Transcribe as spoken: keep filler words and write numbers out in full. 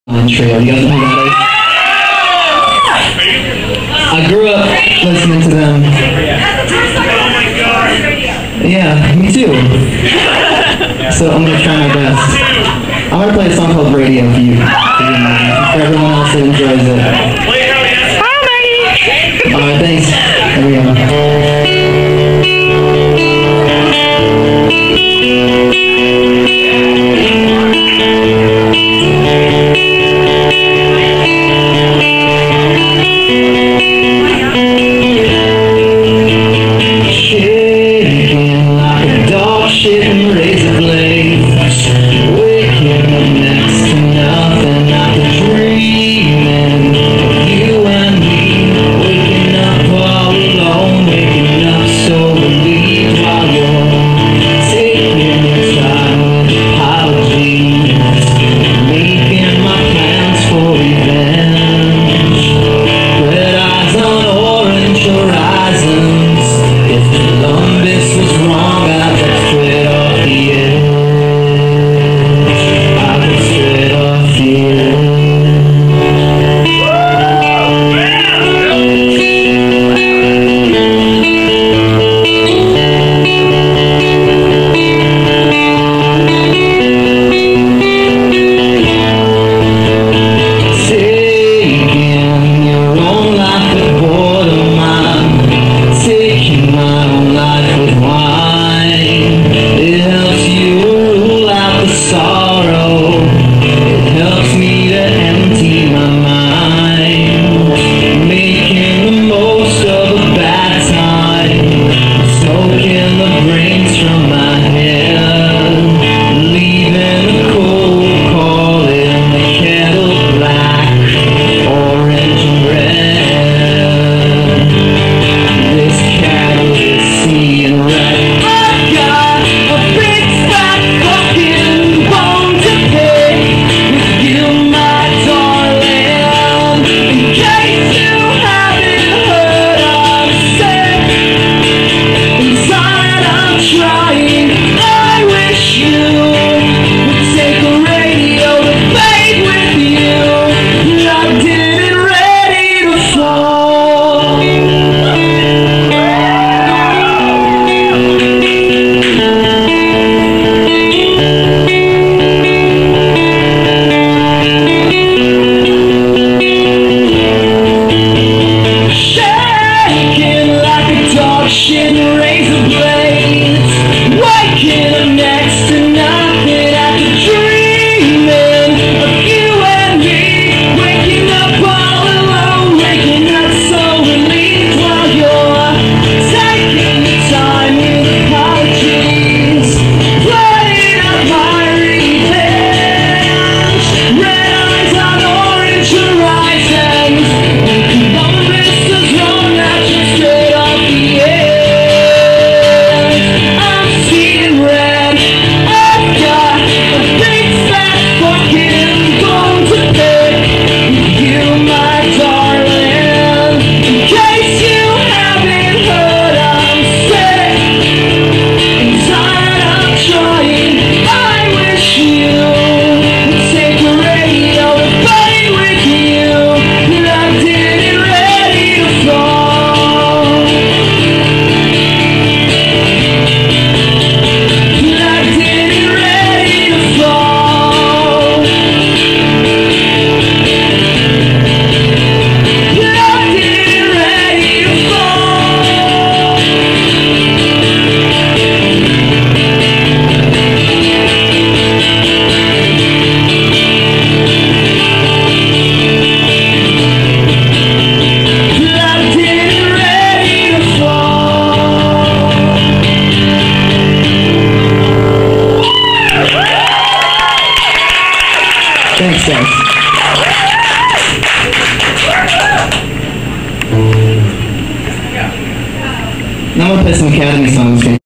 Alkaline Trio. You guys know who that is? I grew up listening to them. Yeah, me too. So I'm gonna try my best. I'm gonna play a song called Radio for you, for everyone else that enjoys it. Alright, thanks. Here we go. Thanks, guys. Now I'm gonna play some Academy songs.